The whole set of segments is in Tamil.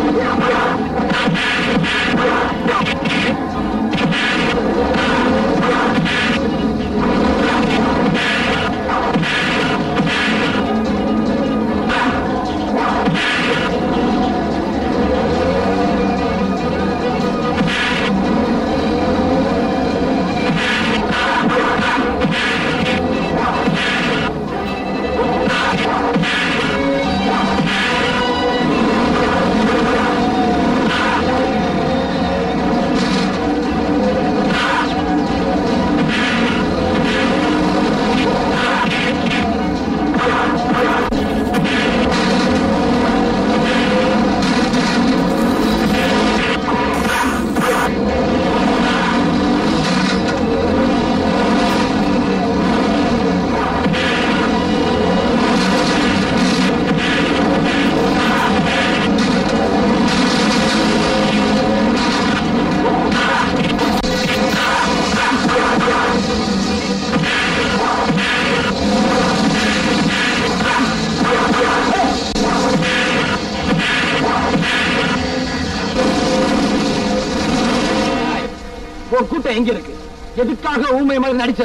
கூட்டம் எங்க இருக்கு? எதுக்காக ஊமை மாதிரி நடிச்ச?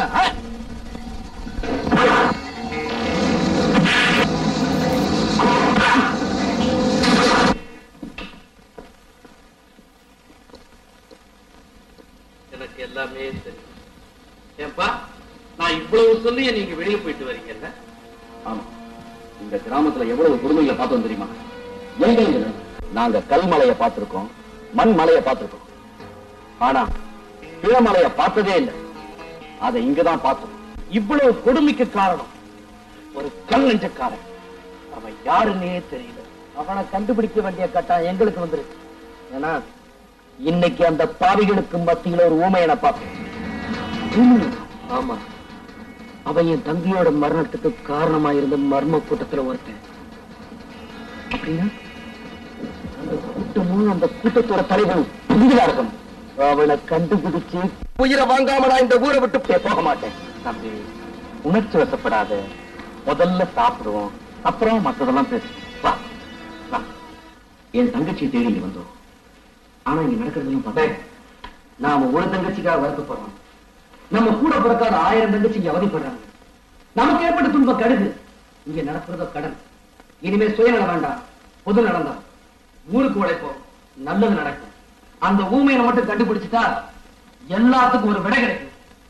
எனக்கு எல்லாமே தெரியும். ஏன்பா நான் இவ்வளவு சொல்லிய நீங்க வெளியே போயிட்டு வரீங்கல்ல? ஆமா, இந்த கிராமத்துல எவ்வளவு குடும்பங்களை பார்த்தோம் தெரியுமா? நாங்க கல்மலையை பார்த்திருக்கோம், மண் மலையை பார்த்திருக்கோம். ஆனா பிறமலைய பார்த்ததே இல்லை. அதை இங்கதான் பார்த்தோம். இவ்வளவு கொடுமைக்கு காரணம் ஒரு கல் நெஞ்சக்காரன். அவன் யாருன்னே தெரியல. அவனை கண்டுபிடிக்க வேண்டிய கட்டம் எங்களுக்கு வந்துருக்கு. ஏன்னா இன்னைக்கு அந்த பாவிகளுக்கு மத்தியில ஒரு ஊமையனை பார்த்தேன். ஆமா, அவன் என் தம்பியோட மரணத்துக்கு காரணமா இருந்த மர்ம கூட்டத்துல ஒருத்தன். அப்படின்னா அந்த கூட்டமும் அந்த கூட்டத்தோட தலைவனும் புதிதா இருக்கணும். அவனை கண்டுபிடிச்சு உயிரை வாங்காம நான் இந்த ஊரை விட்டு போக மாட்டேன். தம்பி, உணர்ச்சி வசப்படாத. முதல்ல சாப்பிடுவோம், அப்புறம் மற்றதெல்லாம் பேசுவோம். வா, என் தங்கச்சியை தேடி வந்தோம். ஆனா இங்க நடக்கிறதுலாம் பார்த்தா நாம ஒரு தங்கச்சிக்காக வருத்தப்படுறோம். நம்ம கூட பிறக்காத 1000 தங்கச்சி இங்க அவதிப்படுறாங்க. நமக்கு ஏற்பட்ட துன்பம் கடுகு. இங்க நடக்கிறதோ கடன். இனிமே சுயநலம் வேண்டாம், பொது நடந்தான். ஊருக்கு உழைப்போம், நல்லது நடக்கும். அந்த ஊமையை மட்டும் கண்டுபிடிச்சிட்டா எல்லாத்துக்கும் ஒரு விடை கிடைக்கும்.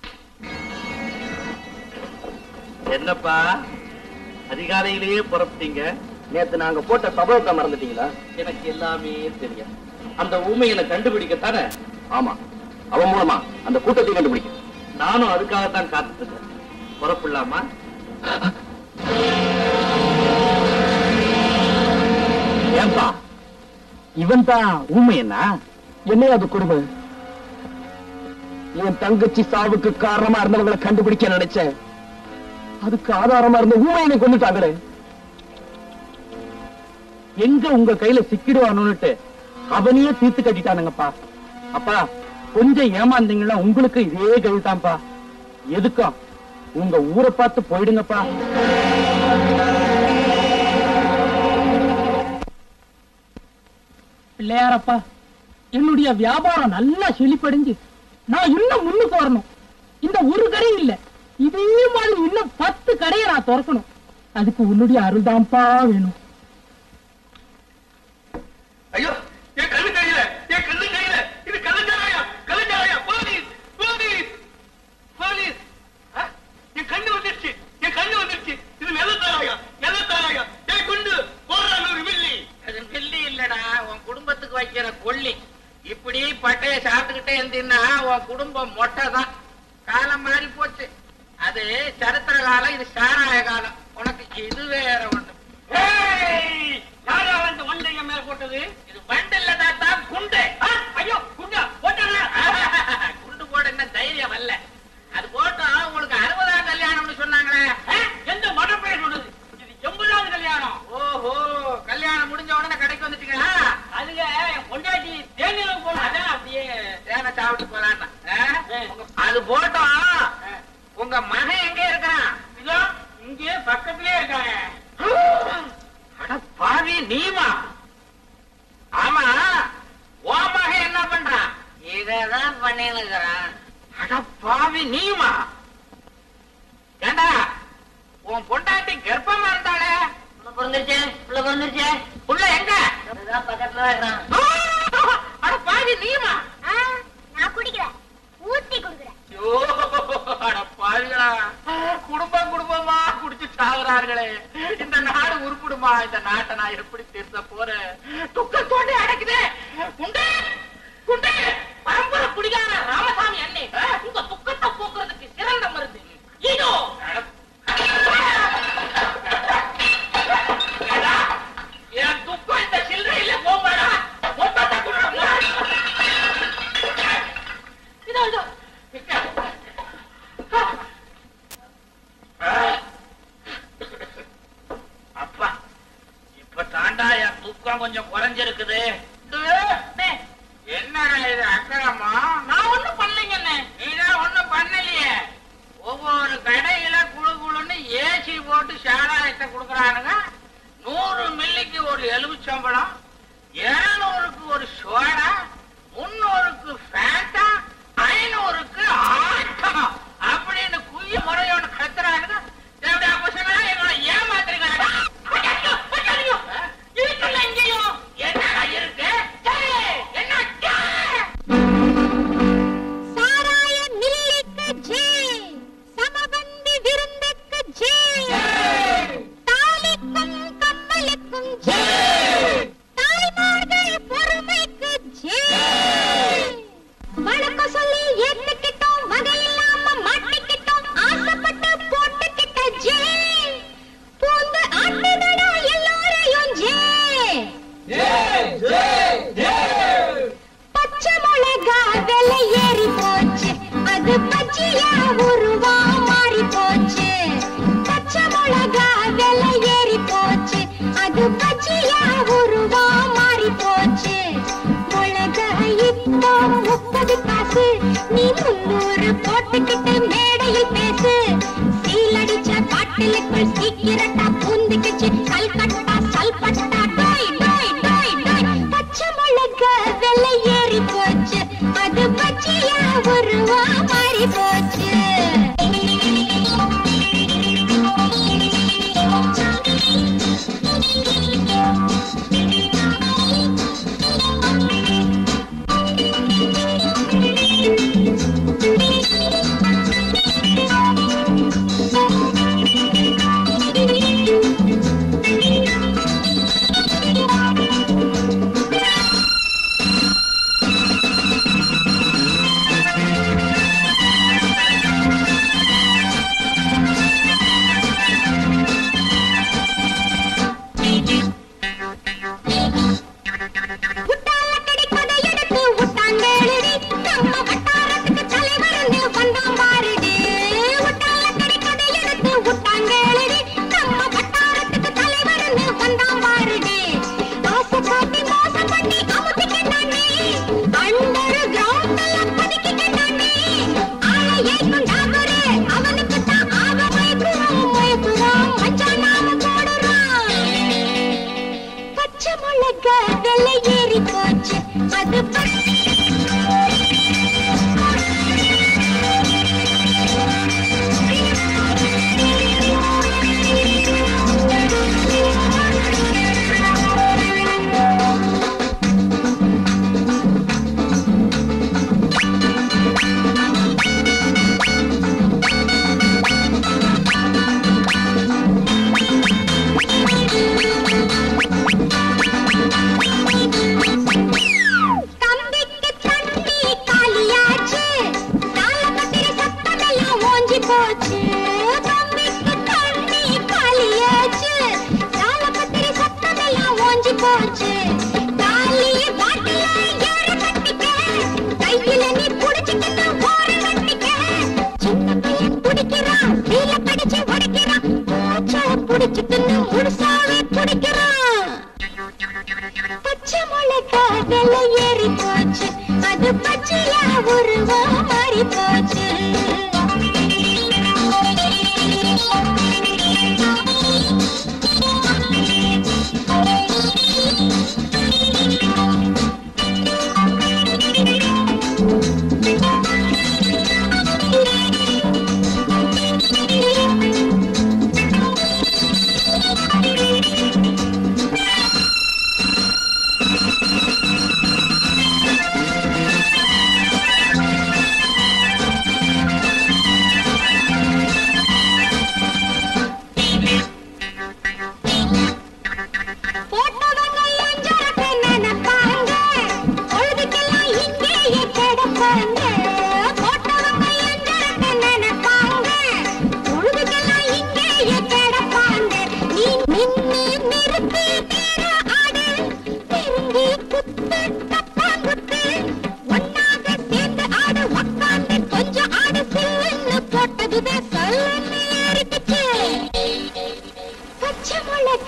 என்னப்பா அதிகாலையிலேயே புறப்பட்டீங்க? நேத்து நாங்க போட்ட சபதத்தை மறந்துட்டீங்களா? எனக்கு எல்லாமே தெரியும். அந்த ஊமையை கண்டுபிடிக்கத்தானே? ஆமா, அவன் மூலமா அந்த கூட்டத்தை கண்டுபிடிக்க நானும் அதுக்காகத்தான் காத்துட்டு இருக்கேன். புறப்படலாமா? ஏன்பா இவன் தான் ஊமையனா? என்ன அது கொடுமை? என் தங்கச்சி சாவுக்கு காரணமா இருந்தவங்களை கண்டுபிடிக்க நினைச்சேன். அதுக்கு ஆதாரமா இருந்த ஊமையனை கொண்டுட்டாங்களே. எங்க உங்க கையில சிக்கிடுவானுட்டு அவனையே தீர்த்து கட்டிட்டானுங்கப்பா. அப்பா கொஞ்சம் ஏமாந்தீங்கன்னா உங்களுக்கு இதே கழித்தான்ப்பா. எதுக்கும் உங்க ஊரை பார்த்து போயிடுங்கப்பா. பிள்ளையாரப்பா, என்னுடைய வியாபாரம் நல்லா செழிப்படைஞ்சு நான் இன்னும் முன்னுக்கு வரணும். இந்த ஒரு கடை இல்ல, இதே மாதிரி இன்னும் 10 கடையை நான் திறக்கணும். அதுக்கு உன்னுடைய அருள்தான்ப்பா வேணும். ஐயோ, என் கண்ணு கையில, என் கண்ணு கையில, இது கள்ளச்சாராயம், கள்ளச்சாராயம். Police, police, police. என் கண்ணு வந்துருச்சு, என் கண்ணு வந்துருச்சு. இது வெள்ளத்தாராயம், வெள்ளத்தாராயம். என் குண்டு போடுற 100 மில்லி. அது மில்லி இல்லடா, உன் குடும்பத்துக்கு வைக்கிற கொல்லி. இப்படி பட்டைய சாப்பிட்டுக்கிட்டே இருந்தீங்கன்னா உன் குடும்பம் மொட்டைதான். காலம் மாறி போச்சு. அது சரித்திர காலம், இது சாராய காலம். உனக்கு இது வேற ஒண்ணு. யாரா வந்து ஒன்றைய மேல போட்டது? இது வண்டில்ல தான் குண்டு. ஐயோ, குண்டா போட்டாங்க. குண்டு போட என்ன தைரியம் வரல. அது போட்டோம். உங்களுக்கு 60ஆம் கல்யாணம்னு சொன்னாங்களே. எந்த மடப்பைய சொன்னது? இது 80வது கல்யாணம். ஓஹோ, கல்யாணம் முடிஞ்ச உடனே கடைக்கு வந்துட்டீங்களா? அதுங்க பொண்டாட்டி தேனியில போன, அதான் அப்படியே தேனை சாப்பிட்டு போலான்னா. அது போட்டோம். உங்க மகன் எங்க இருக்கான்? இதோ இங்கே பக்கத்திலே இருக்காங்க. உன் பொண்டாட்டி கர்ப்பமா இருந்தாளே. புள்ள எங்க? அட பாவி, நீமா? நான் குடிக்கிறேன், ஊத்தி குடுக்குறேன். அட பாவிகளா, குடும்பமா குடிச்சு சாகுறார்களே. இந்த நாடு உருப்பிடுமா? இந்த நாட்டை நான் எப்படி திருத்த போறேன்? துக்கத்தோடு அடக்குதே. குண்டே குண்டே, பரம்பரை குடிகார ராமசாமி அண்ணே, உங்க துக்கத்தை போக்குறதுக்கு சிறந்த மருந்து இதோ. என் துக்கம் இந்த சில்லறையில போவாடா. மொத்தத்தை குடுறா. இதோ இதோ. அப்பா, இப்ப தாண்டா என் துக்கம் கொஞ்சம் குறைஞ்சிருக்குது. என்னடா இது அக்கறமா? நான் ஒண்ணும் பண்ணலைங்க. நீதான் ஒண்ணும் பண்ணலையே. ஒவ்வொரு கடையில குழு குழுன்னு ஏசி போட்டு சாராயத்தை கொடுக்கறானுங்க. 100 மில்லிக்கு ஒரு எலுமிச்சம்பழம், 200க்கு ஒரு சோடா, 300க்கு ஃபேண்டா, 500க்கு ஆட்டம் அப்படின்னு குய்ய முறையோட கத்துறானுங்க. எப்படியா பசங்க எங்களை ஏமாத்துறீங்க? இருக்குல்ல இங்கேயும் என்னடா இருக்கு? என்ன சாராய மில்லுக்கு ஜே, சமபந்தி விருந்துக்கு ஜே, தாலிக்கும் கம்மலுக்கும் ஜே, தாய்மார்கள் பொறுமைக்கு ஜே. வழக்க சொல்லி ஏத்துக்கிட்டோம், வகையில்லாம மாட்டிக்கிட்டோம், ஆசைப்பட்டு போட்டுக்கிட்ட ஜே, பூந்து ஆட்டுதடா எல்லாரையும் ஜே. பச்சை மிளகா விலை ஏறி போச்சு, அது பச்சையா உருவா மாறி போச்சு. பச்சை மிளகா விலை ஏறி போச்சு, அது பச்சையா உருவா மாறி போச்சு. மிளகா இப்போ 30 காசு, நீ 300 போட்டுக்கிட்டு மேடையில் பேசு. சீலடிச்ச பாட்டிலுக்குள் சீக்கிரட்டா பூந்துக்கிச்சு, கல்கட்டா சல்பட்டா டோய் டோய் டோய் டோய். பச்சை மிளகா விலை ஏறி போச்சு, அது பச்சையா உருவா மாறி போச்சு. பச்சை மிளகா விலை ஏறி போச்சு, அது பச்சையா உருவா மாறி போச்சு.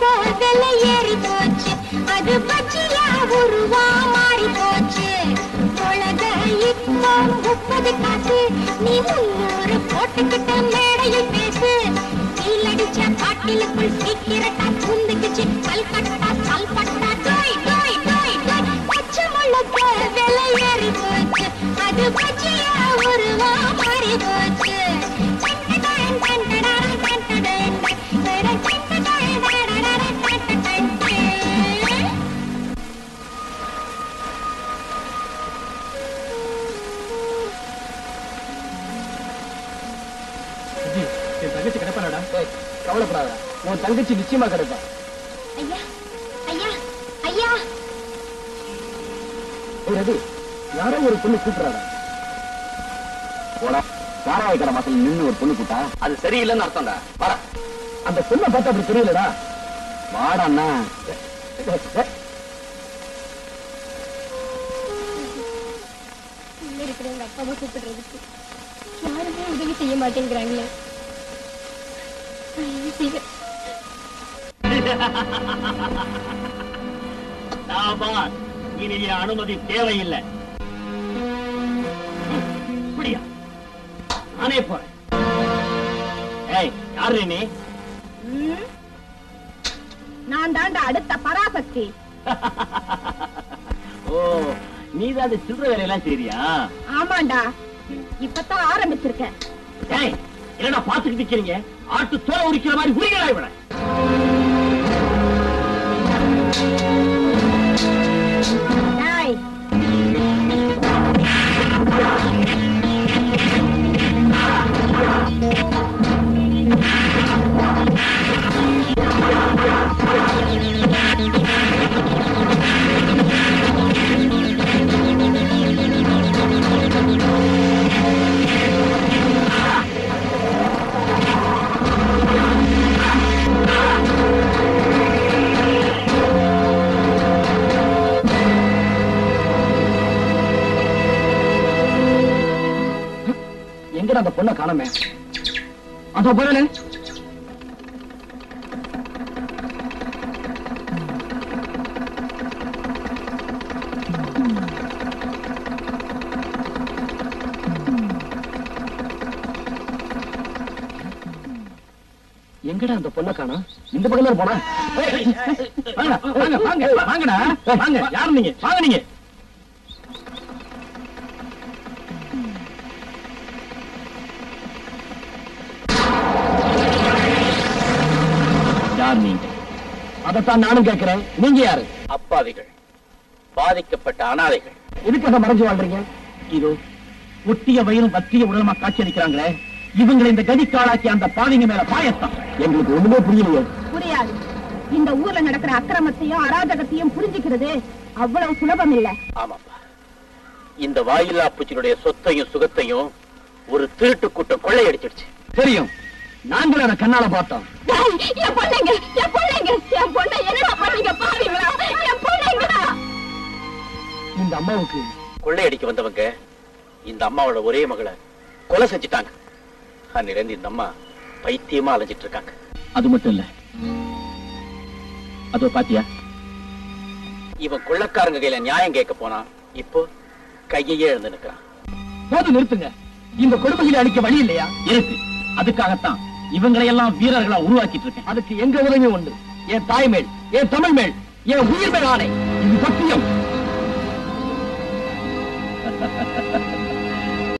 விலை ஏறி போச்சு அது பச்சியா உருவா மாறி போச்சு உலக இப்போ 30 காசு நீ 300 போட்டுக்கிட்ட மேடையில் பேசு கீழடிச்ச பாட்டிலுக்குள் சீக்கிரட்டா புந்துக்குச்சு கல்கட்டா சல்பட்டா டோய் டோய் டோய் டோய் பச்சை முழுக்க விலை ஏறி போச்சு அது பச்சியா உருவா மாறி போச்சு என் தங்கச்சி கிடைப்பாடா கவலைப்படாத உன் தங்கச்சி நிச்சயமா கிடைப்பா ஐயா ஐயா ஐயா ரவி யாரோ ஒரு பொண்ணு கூப்பிடுறாடா போடா சாராய கடை மாசம் நின்று ஒரு பொண்ணு கூட்டா அது சரியில்லைன்னு அர்த்தம்டா வர அந்த பொண்ணை பார்த்தா அப்படி தெரியலடா வாடாண்ணா இருக்கிற எங்க அப்பாவை கூப்பிடுறதுக்கு யாருமே உதவி செய்ய மாட்டேங்கிறாங்களே இனி அனுமதி தேவையில்லை அப்படியா நானே போறேன் ஏய் யாரு நீ நான் தாண்டா அடுத்த பராசக்தி ஓ நீதான் சில்லற வேலையெல்லாம் சரியா ஆமாண்டா இப்பதான் ஆரம்பிச்சிருக்கேன் ஏய் என்னடா பாத்துக்கிட்டு நிக்கிறீங்க ஆட்டு தோலை உரிக்கிற மாதிரி உரிகளா இவனை டேய் எங்கடா அந்த பொண்ணை காணமே அதோ போறே எங்கடா அந்த பொண்ணை காணோம் இந்த பக்கம் போனா வாங்கடா வாங்க யாரு நீங்க வாங்க நீங்க நீங்க அதைத்தான் நானும் கேட்கிறேன் நீங்க யாரு அப்பாவிகள் பாதிக்கப்பட்ட அனாதைகள் எதுக்காக மறைஞ்சு வாழ்றீங்க இதோ ஒட்டிய வயிறும் வத்திய உடலமா காட்சி அளிக்கிறாங்களே இவங்களை இந்த கதிக்காளாக்கி அந்த பாவிங்க மேல பாயத்தான் எங்களுக்கு ஒண்ணுமே புரியலையே புரியாது இந்த ஊர்ல நடக்கிற அக்கிரமத்தையும் அராஜகத்தையும் புரிஞ்சுக்கிறது அவ்வளவு சுலபம் இல்ல ஆமாப்பா இந்த வாயில்லா பூச்சினுடைய சொத்தையும் சுகத்தையும் ஒரு திருட்டு கூட்டம் கொள்ளையடிச்சிடுச்சு தெரியும் நாங்களும் அதை கண்ணால பார்த்தோம் என் பொண்ணுங்க என் பொண்ணுங்க என் பொண்ணை என்னடா பண்ணீங்க பாவீங்களா என் பொண்ணுங்கடா இந்த அம்மாவுக்கு கொள்ளையடிக்க வந்தவங்க இந்த அம்மாவோட ஒரே மகளை கொலை செஞ்சுட்டாங்க அன்னிலிருந்து இந்த அம்மா பைத்தியமா அலைஞ்சிட்டு இருக்காங்க அது மட்டும் இல்ல அதோ பாத்தியா இவன் கொள்ளக்காரங்க கையில நியாயம் கேட்க போனா இப்போ கையையே எழுந்து நிற்கிறான் போது நிறுத்துங்க இந்த கொடுமைகளை அளிக்க வழி இல்லையா இருக்கு அதுக்காகத்தான் இவங்களை எல்லாம் வீரர்களா உருவாக்கிட்டு இருக்கேன் அதுக்கு எங்க உதவி உண்டு என் தாய் மேல் என் தமிழ் மேல் என் உயிர் மேல் ஆணை இது சத்தியம்